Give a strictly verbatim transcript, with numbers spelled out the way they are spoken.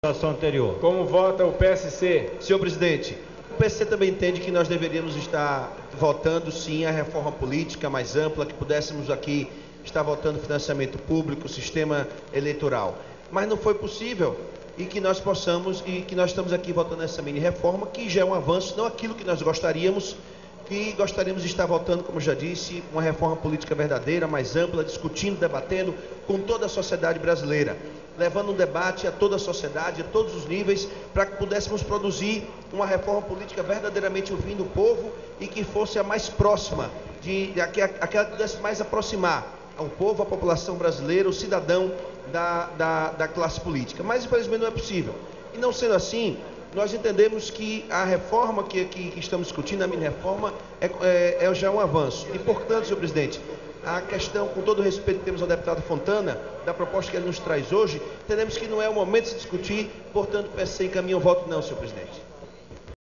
votação anterior. Como vota o P S C? Senhor presidente, o P S C também entende que nós deveríamos estar votando, sim, a reforma política mais ampla, que pudéssemos aqui estar votando financiamento público, sistema eleitoral. Mas não foi possível e que nós possamos, e que nós estamos aqui votando essa mini-reforma, que já é um avanço, não aquilo que nós gostaríamos, que gostaríamos de estar votando, como já disse, uma reforma política verdadeira, mais ampla, discutindo, debatendo com toda a sociedade brasileira, levando um debate a toda a sociedade, a todos os níveis, para que pudéssemos produzir uma reforma política verdadeiramente ouvindo o povo e que fosse a mais próxima, de, de, aquela que pudesse mais aproximar ao povo, à população brasileira, o cidadão da, da, da classe política. Mas, infelizmente, não é possível. E não sendo assim, nós entendemos que a reforma que, que, que estamos discutindo, a mini-reforma, é, é, é já um avanço. E, portanto, senhor presidente, a questão, com todo o respeito que temos ao deputado Fontana, da proposta que ele nos traz hoje, entendemos que não é o momento de se discutir, portanto, o P S C encaminha o voto não, senhor presidente.